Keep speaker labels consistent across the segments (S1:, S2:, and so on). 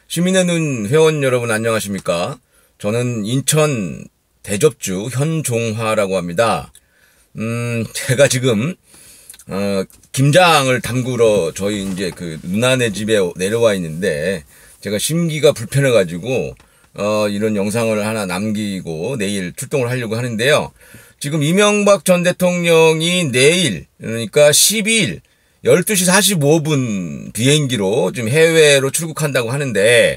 S1: 시민의 눈 회원 여러분 안녕하십니까? 저는 인천 대접주 현종화라고 합니다. 제가 지금 김장을 담그러 저희 이제 그 누나네 집에 내려와 있는데 제가 심기가 불편해가지고 이런 영상을 하나 남기고 내일 출동을 하려고 하는데요. 지금 이명박 전 대통령이 내일 그러니까 12일 12시 45분 비행기로 지금 해외로 출국한다고 하는데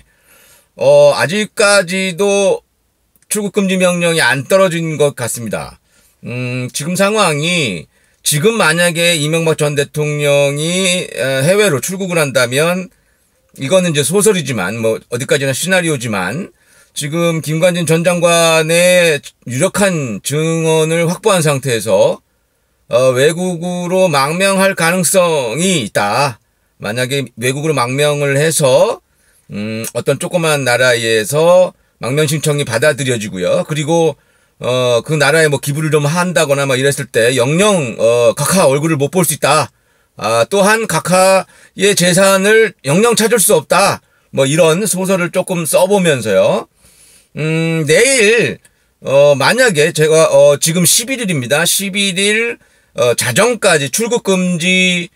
S1: 아직까지도 출국 금지 명령이 안 떨어진 것 같습니다. 지금 상황이 지금 만약에 이명박 전 대통령이 해외로 출국을 한다면 이거는 이제 소설이지만 뭐 어디까지나 시나리오지만 지금 김관진 전 장관의 유력한 증언을 확보한 상태에서 외국으로 망명할 가능성이 있다. 만약에 외국으로 망명을 해서 어떤 조그만 나라에서 망명 신청이 받아들여지고요. 그리고 그 나라에 뭐 기부를 좀 한다거나 막 이랬을 때 영영 각하 얼굴을 못 볼 수 있다. 또한 각하의 재산을 영영 찾을 수 없다. 뭐 이런 소설을 조금 써보면서요. 내일 만약에 제가 지금 11일입니다. 11일 자정까지 출국 금지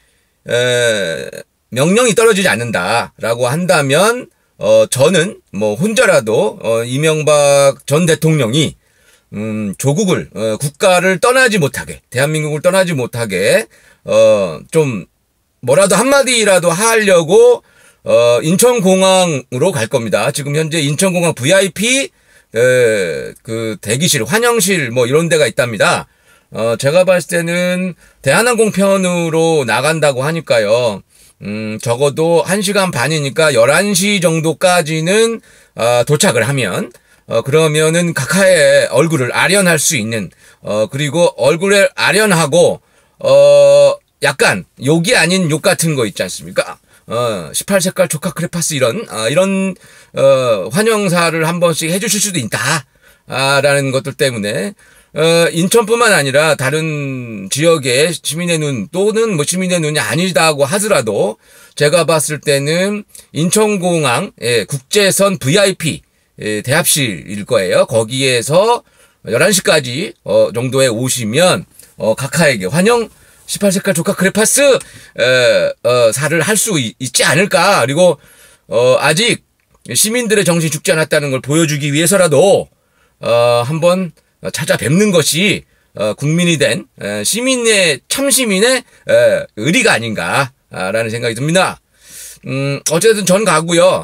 S1: 명령이 떨어지지 않는다라고 한다면 저는 뭐 혼자라도 이명박 전 대통령이 조국을 국가를 떠나지 못하게 대한민국을 떠나지 못하게 좀 뭐라도 한마디라도 하려고 인천공항으로 갈 겁니다. 지금 현재 인천공항 VIP 그 대기실 환영실 뭐 이런 데가 있답니다. 제가 봤을 때는 대한항공 편으로 나간다고 하니까요. 적어도 1시간 반이니까 11시 정도까지는 도착을 하면 그러면은 각하의 얼굴을 아련할 수 있는 그리고 얼굴을 아련하고 약간 욕이 아닌 욕 같은 거 있지 않습니까? 18색깔 조카 크레파스 이런 환영사를 한 번씩 해주실 수도 있다. 라는 것들 때문에 인천뿐만 아니라 다른 지역의 시민의 눈 또는 뭐 시민의 눈이 아니다고 하더라도 제가 봤을 때는 인천공항 국제선 VIP 대합실일 거예요. 거기에서 11시까지 정도에 오시면 각하에게 환영 18색깔 조카 크레파스 사를 할 수 있지 않을까. 그리고 아직 시민들의 정신이 죽지 않았다는 걸 보여주기 위해서라도 한번 찾아뵙는 것이 국민이 된 참시민의 의리가 아닌가라는 생각이 듭니다. 어쨌든 전 가고요.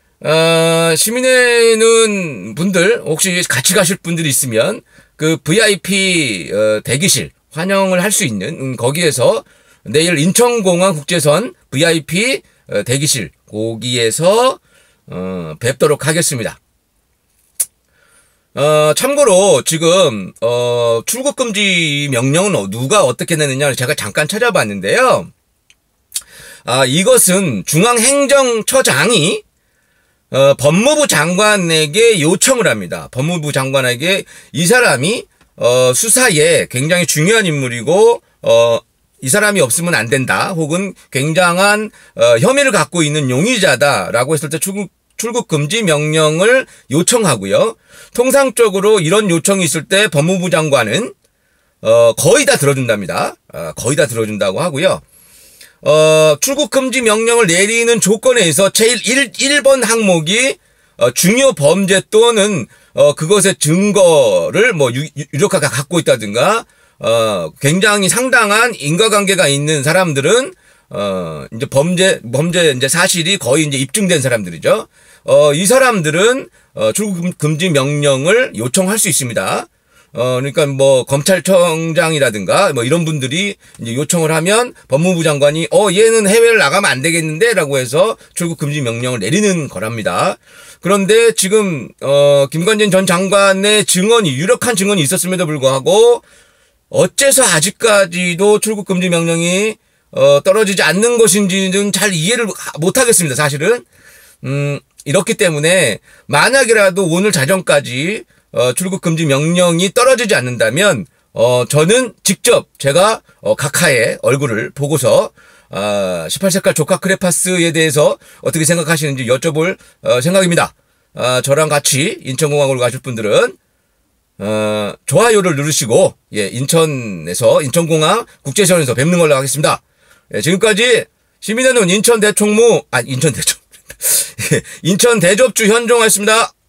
S1: 시민의 눈 분들 혹시 같이 가실 분들이 있으면 그 VIP 대기실 환영을 할 수 있는 거기에서 내일 인천공항 국제선 VIP 대기실 거기에서 뵙도록 하겠습니다. 참고로 지금 출국 금지 명령은 누가 어떻게 내느냐를 제가 잠깐 찾아봤는데요. 이것은 중앙행정처장이 법무부 장관에게 요청을 합니다. 법무부 장관에게 이 사람이 수사에 굉장히 중요한 인물이고 이 사람이 없으면 안 된다. 혹은 굉장한 혐의를 갖고 있는 용의자다라고 했을 때 출국 금지 명령을 요청하고요. 통상적으로 이런 요청이 있을 때 법무부 장관은 거의 다 들어준답니다. 거의 다 들어준다고 하고요. 출국 금지 명령을 내리는 조건에서 제일 1번 항목이 중요 범죄 또는 그것의 증거를 뭐 유력하게 갖고 있다든가 굉장히 상당한 인과관계가 있는 사람들은 이제 범죄 이제 사실이 거의 이제 입증된 사람들이죠. 이 사람들은 출국 금지 명령을 요청할 수 있습니다. 그러니까 뭐 검찰청장이라든가 뭐 이런 분들이 이제 요청을 하면 법무부 장관이 얘는 해외를 나가면 안 되겠는데라고 해서 출국 금지 명령을 내리는 거랍니다. 그런데 지금 김관진 전 장관의 유력한 증언이 있었음에도 불구하고 어째서 아직까지도 출국 금지 명령이 떨어지지 않는 것인지는 잘 이해를 못 하겠습니다. 사실은 이렇기 때문에 만약이라도 오늘 자정까지 출국 금지 명령이 떨어지지 않는다면 저는 직접 제가 각하의 얼굴을 보고서 18색깔 조카 크레파스에 대해서 어떻게 생각하시는지 여쭤볼 생각입니다. 저랑 같이 인천공항으로 가실 분들은 좋아요를 누르시고 예, 인천공항 국제시설에서 뵙는 걸로 하겠습니다. 예, 지금까지 시민의 눈 인천 대접주 현종화였습니다.